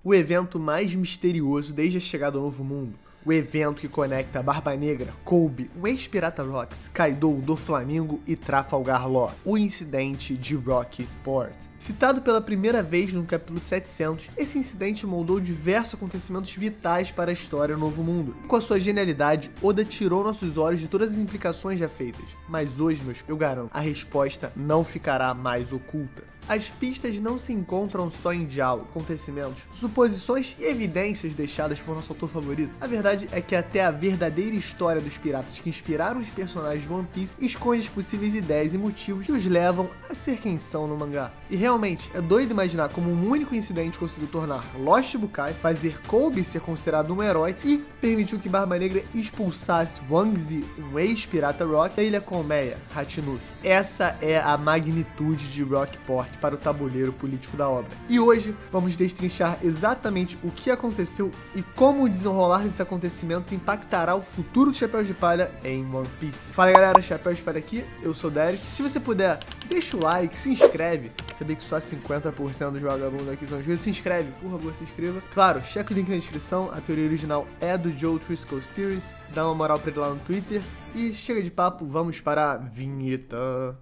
o evento mais misterioso desde a chegada ao Novo Mundo. O evento que conecta a Barba Negra, Kobe, um ex-pirata Rocks, Kaido, Doflamingo e Trafalgar Law, o incidente de Rockport. Citado pela primeira vez no capítulo 700, esse incidente moldou diversos acontecimentos vitais para a história do Novo Mundo. Com a sua genialidade, Oda tirou nossos olhos de todas as implicações já feitas. Mas hoje, eu garanto, a resposta não ficará mais oculta. As pistas não se encontram só em diálogo, acontecimentos, suposições e evidências deixadas por nosso autor favorito. A verdade é que até a verdadeira história dos piratas que inspiraram os personagens de One Piece esconde as possíveis ideias e motivos que os levam a ser quem são no mangá. E realmente, é doido imaginar como um único incidente conseguiu tornar Lost Shichibukai, fazer Kobe ser considerado um herói e permitiu que Barba Negra expulsasse Wang Zi, um ex-pirata Rock, da ilha colmeia, Hatinuso. Essa é a magnitude de Rockport para o tabuleiro político da obra. E hoje vamos destrinchar exatamente o que aconteceu e como o desenrolar desses acontecimentos impactará o futuro do Chapéu de Palha em One Piece. Fala galera, Chapéu de Palha aqui, eu sou o Derek. Se você puder, deixa o like, se inscreve. Sabia que só 50% dos vagabundos aqui são juízes. Se inscreve, por favor, se inscreva. Claro, checa o link na descrição, a teoria original é do Joe Triscoe's Theories. Dá uma moral pra ele lá no Twitter. E chega de papo, vamos para a vinheta.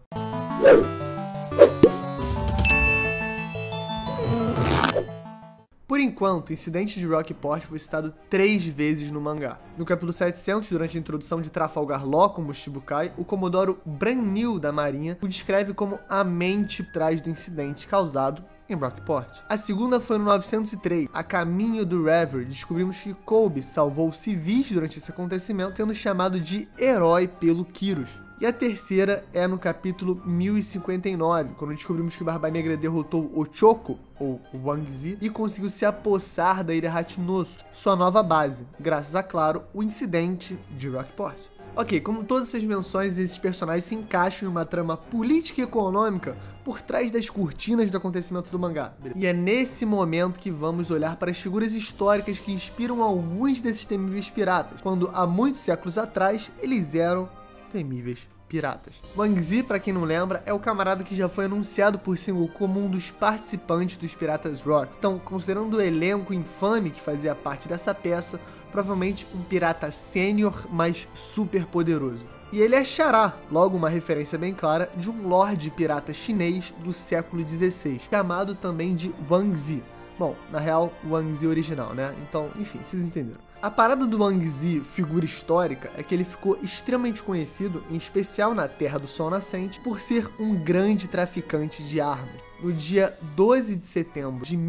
Por enquanto, o incidente de Rockport foi citado 3 vezes no mangá. No capítulo 700, durante a introdução de Trafalgar Law como Shichibukai, o Comodoro Brand-New da Marinha o descreve como a mente por trás do incidente causado em Rockport. A segunda foi no 903, a caminho do Reverie, descobrimos que Kobe salvou civis durante esse acontecimento, sendo chamado de herói pelo Kyros. E a terceira é no capítulo 1059, quando descobrimos que Barba Negra derrotou Ochoko, ou Wang Zi, e conseguiu se apossar da ilha Hatinuso, sua nova base, graças a, claro, o incidente de Rockport. Ok, como todas essas menções, esses personagens se encaixam em uma trama política e econômica por trás das cortinas do acontecimento do mangá. E é nesse momento que vamos olhar para as figuras históricas que inspiram alguns desses temíveis piratas, quando há muitos séculos atrás eles eram temíveis piratas. Wang Zi, pra quem não lembra, é o camarada que já foi anunciado por Sengoku como um dos participantes dos Piratas Rock. Então, considerando o elenco infame que fazia parte dessa peça, provavelmente um pirata sênior, mas super poderoso. E ele é Xará, logo uma referência bem clara de um lorde pirata chinês do século XVI, chamado também de Wang Zi. Bom, na real, Wang Zi original, né? Então, enfim, vocês entenderam. A parada do Wang Zi, figura histórica, é que ele ficou extremamente conhecido, em especial na Terra do Sol Nascente, por ser um grande traficante de armas. No dia 12 de setembro de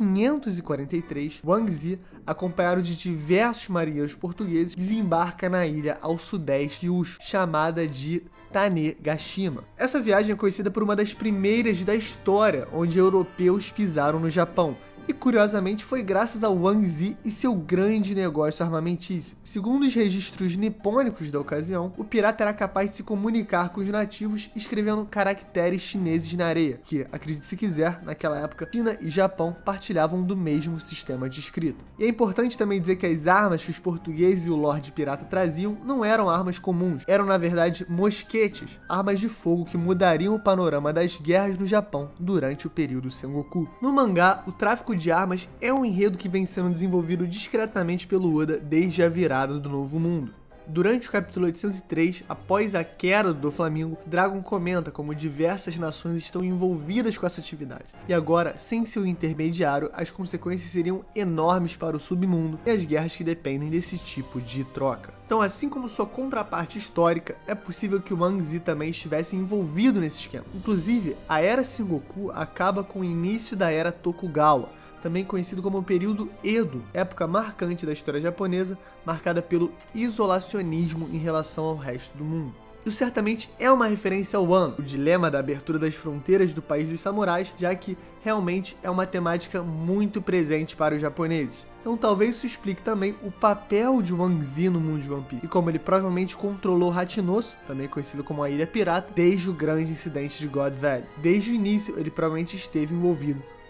1543, Wang Zi, acompanhado de diversos marinheiros portugueses, desembarca na ilha ao sudeste de Ushu, chamada de Tanegashima. Essa viagem é conhecida por uma das primeiras da história onde europeus pisaram no Japão. E curiosamente foi graças ao Wang Zi e seu grande negócio armamentício. Segundo os registros nipônicos da ocasião, o pirata era capaz de se comunicar com os nativos escrevendo caracteres chineses na areia, que, acredite se quiser, naquela época, China e Japão partilhavam do mesmo sistema de escrita. E é importante também dizer que as armas que os portugueses e o Lorde Pirata traziam não eram armas comuns, eram na verdade mosquetes, armas de fogo que mudariam o panorama das guerras no Japão durante o período Sengoku. No mangá, o tráfico de armas é um enredo que vem sendo desenvolvido discretamente pelo Oda desde a virada do Novo Mundo. Durante o capítulo 803, após a queda do Doflamingo, Dragon comenta como diversas nações estão envolvidas com essa atividade. E agora, sem seu intermediário, as consequências seriam enormes para o submundo e as guerras que dependem desse tipo de troca. Então, assim como sua contraparte histórica, é possível que o Wang Zi também estivesse envolvido nesse esquema. Inclusive, a Era Sengoku acaba com o início da Era Tokugawa, também conhecido como o período Edo, época marcante da história japonesa, marcada pelo isolacionismo em relação ao resto do mundo. Isso certamente é uma referência ao Wano, o dilema da abertura das fronteiras do país dos samurais, já que realmente é uma temática muito presente para os japoneses. Então talvez isso explique também o papel de Wang Zi no mundo de One Piece, e como ele provavelmente controlou Hatinuso, também conhecido como a Ilha Pirata, desde o grande incidente de God Valley. Desde o início ele provavelmente esteve envolvido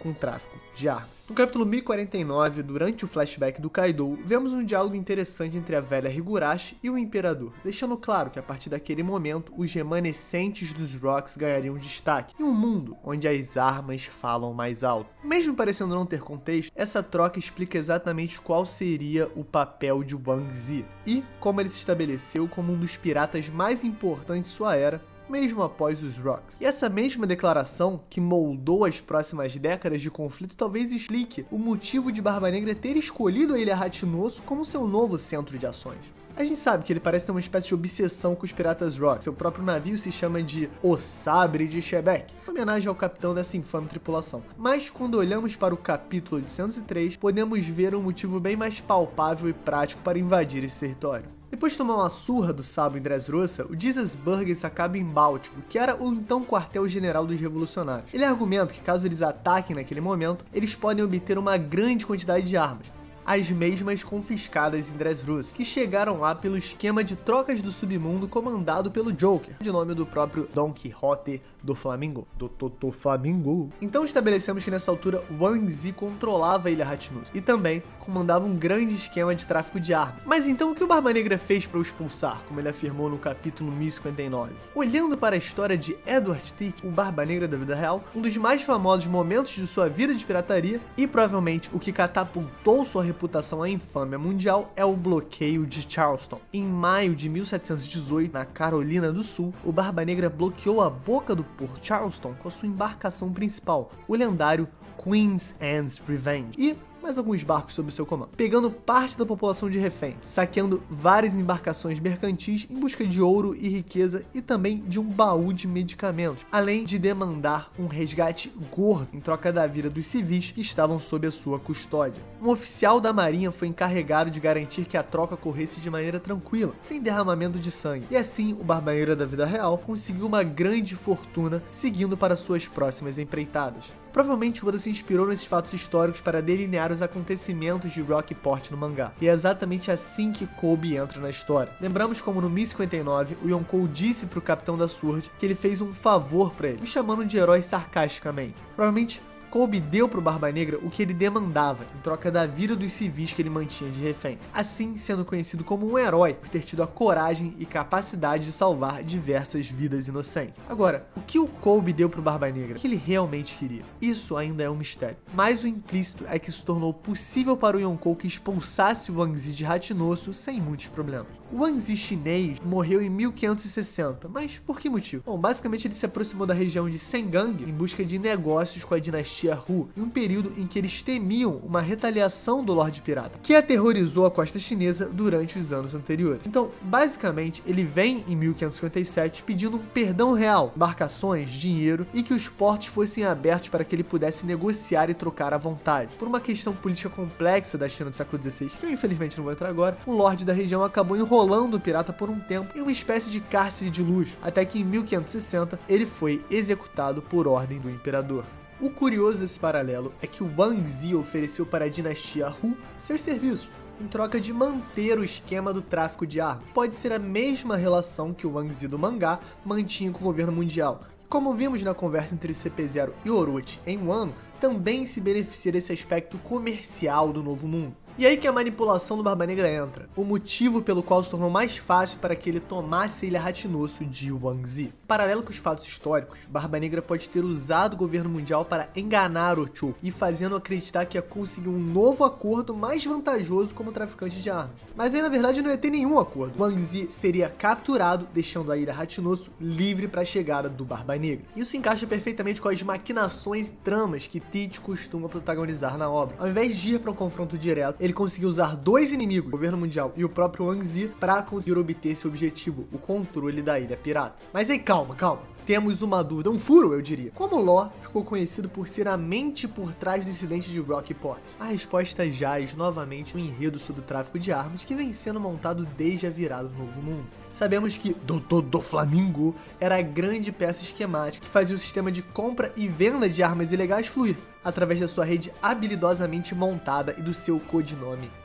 com o tráfico de armas. No capítulo 1049, durante o flashback do Kaido, vemos um diálogo interessante entre a velha Higurashi e o Imperador, deixando claro que a partir daquele momento, os remanescentes dos Rocks ganhariam destaque, em um mundo onde as armas falam mais alto. Mesmo parecendo não ter contexto, essa troca explica exatamente qual seria o papel de Wang Zi, e como ele se estabeleceu como um dos piratas mais importantes de sua era, mesmo após os Rocks. E essa mesma declaração, que moldou as próximas décadas de conflito, talvez explique o motivo de Barba Negra ter escolhido a Ilha Hachinoso como seu novo centro de ações. A gente sabe que ele parece ter uma espécie de obsessão com os piratas Rock. Seu próprio navio se chama de O Sabre de Shebeck, em homenagem ao capitão dessa infame tripulação. Mas quando olhamos para o capítulo 803, podemos ver um motivo bem mais palpável e prático para invadir esse território. Depois de tomar uma surra do Sabo em Dressrosa, o Jesus Burgess acaba em Báltico, que era o então quartel-general dos revolucionários. Ele argumenta que caso eles ataquem naquele momento, eles podem obter uma grande quantidade de armas, as mesmas confiscadas em Dressrosa, que chegaram lá pelo esquema de trocas do submundo comandado pelo Joker, de nome do próprio Don Quixote do Flamingo. Do Flamingo. Então estabelecemos que nessa altura Wang Zi controlava a Ilha Hachinoso e também comandava um grande esquema de tráfico de armas. Mas então o que o Barba Negra fez para o expulsar, como ele afirmou no capítulo 1059? Olhando para a história de Edward Teach, o Barba Negra da vida real, um dos mais famosos momentos de sua vida de pirataria e provavelmente o que catapultou sua reputação à infâmia mundial é o bloqueio de Charleston. Em maio de 1718, na Carolina do Sul, o Barba Negra bloqueou a boca do porto Charleston com a sua embarcação principal, o lendário Queen's Anne's Revenge, e mais alguns barcos sob seu comando, pegando parte da população de refém, saqueando várias embarcações mercantis em busca de ouro e riqueza e também de um baú de medicamentos, além de demandar um resgate gordo em troca da vida dos civis que estavam sob a sua custódia. Um oficial da marinha foi encarregado de garantir que a troca corresse de maneira tranquila, sem derramamento de sangue, e assim o Barba Negra da vida real conseguiu uma grande fortuna seguindo para suas próximas empreitadas. Provavelmente Oda se inspirou nesses fatos históricos para delinear os acontecimentos de Rockport no mangá, e é exatamente assim que Kobe entra na história. Lembramos como no 1059, o Yonkou disse pro capitão da Sword que ele fez um favor para ele, o chamando de herói sarcasticamente. Provavelmente Kobe deu pro Barba Negra o que ele demandava, em troca da vida dos civis que ele mantinha de refém, assim sendo conhecido como um herói por ter tido a coragem e capacidade de salvar diversas vidas inocentes. Agora, o que o Kobe deu pro Barba Negra? O que ele realmente queria? Isso ainda é um mistério, mas o implícito é que se tornou possível para o Yonkou que expulsasse o Wang Zi de Hachinoso sem muitos problemas. O Wang Zi chinês morreu em 1560, mas por que motivo? Bom, basicamente ele se aproximou da região de Sengang em busca de negócios com a dinastia Hu, em um período em que eles temiam uma retaliação do Lorde Pirata, que aterrorizou a costa chinesa durante os anos anteriores. Então, basicamente, ele vem em 1557 pedindo um perdão real, embarcações, dinheiro e que os portos fossem abertos para que ele pudesse negociar e trocar à vontade. Por uma questão política complexa da China do século XVI, que eu infelizmente não vou entrar agora, o Lorde da região acabou enrolando o pirata por um tempo em uma espécie de cárcere de luxo, até que em 1560 ele foi executado por ordem do imperador. O curioso desse paralelo é que o Wang Zi ofereceu para a dinastia Hu seus serviços, em troca de manter o esquema do tráfico de armas. Pode ser a mesma relação que o Wang Zi do mangá mantinha com o governo mundial. Como vimos na conversa entre CP0 e Orochi em Wano, também se beneficia desse aspecto comercial do Novo Mundo. E aí que a manipulação do Barba Negra entra, o motivo pelo qual se tornou mais fácil para que ele tomasse a Ilha Hachinoso de Wang Zi. Paralelo com os fatos históricos, Barba Negra pode ter usado o governo mundial para enganar Ocho e fazendo acreditar que ia conseguir um novo acordo mais vantajoso como traficante de armas. Mas aí na verdade não ia ter nenhum acordo. Wang Zi seria capturado, deixando a Ilha Hachinoso livre para a chegada do Barba Negra. Isso se encaixa perfeitamente com as maquinações e tramas que Teach costuma protagonizar na obra. Ao invés de ir para um confronto direto, ele conseguiu usar dois inimigos, o governo mundial e o próprio Wang Zi, para conseguir obter esse objetivo, o controle da Ilha Pirata. Mas aí calma. Temos uma dúvida, um furo eu diria. Como Law ficou conhecido por ser a mente por trás do incidente de Rockport? A resposta jaz novamente no enredo sobre o tráfico de armas que vem sendo montado desde a virada do Novo Mundo. Sabemos que do Flamingo era a grande peça esquemática que fazia o sistema de compra e venda de armas ilegais fluir, através da sua rede habilidosamente montada e do seu codinome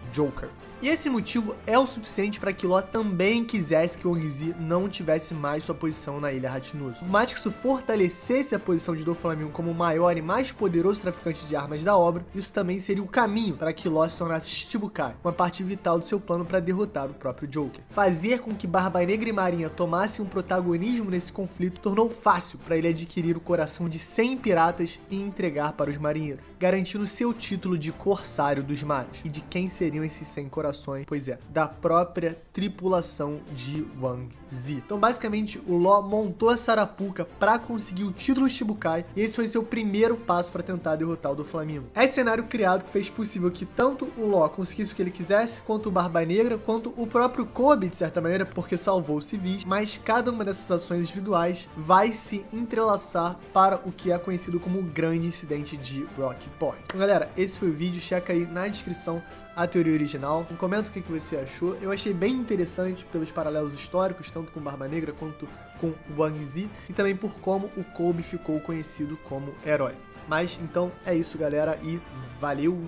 Joker. E esse motivo é o suficiente para que Law também quisesse que Wang Zi não tivesse mais sua posição na Ilha Ratinuso. Por mais que isso fortalecesse a posição de Doflamingo como o maior e mais poderoso traficante de armas da obra, isso também seria o caminho para que Law se tornasse Shichibukai, uma parte vital do seu plano para derrotar o próprio Joker. Fazer com que Barba Negra e Marinha tomassem um protagonismo nesse conflito tornou fácil para ele adquirir o coração de 100 piratas e entregar para os marinheiros, garantindo seu título de Corsário dos Mares. E de quem seriam esses 100 corações? Pois é, da própria tripulação de Wang Zi. Então, basicamente, o Law montou a Sarapuca para conseguir o título Shichibukai, e esse foi seu primeiro passo para tentar derrotar o Doflamingo. É esse cenário criado que fez possível que tanto o Law conseguisse o que ele quisesse, quanto o Barba Negra, quanto o próprio Kobe, de certa maneira, porque salvou os civis, mas cada uma dessas ações individuais vai se entrelaçar para o que é conhecido como o grande incidente de Rockport. Então, galera, esse foi o vídeo, checa aí na descrição a teoria original. Comenta o que você achou. Eu achei bem interessante pelos paralelos históricos, tanto com Barba Negra quanto com Wang Zi, e também por como o Kobe ficou conhecido como herói. Mas então é isso, galera, e valeu!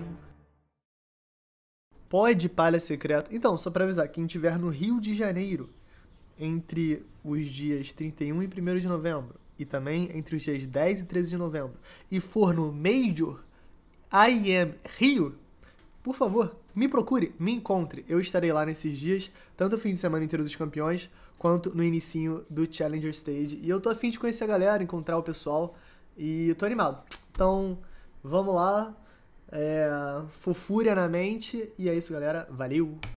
Pó de palha secreto. Então, só para avisar, quem estiver no Rio de Janeiro entre os dias 31 e 1º de novembro, e também entre os dias 10 e 13 de novembro, e for no Major I Am Rio, por favor, me procure, me encontre. Eu estarei lá nesses dias, tanto o fim de semana inteiro dos campeões, quanto no inicinho do Challenger Stage. E eu tô a fim de conhecer a galera, encontrar o pessoal, e eu tô animado. Então, vamos lá, fofúria na mente, e é isso, galera. Valeu!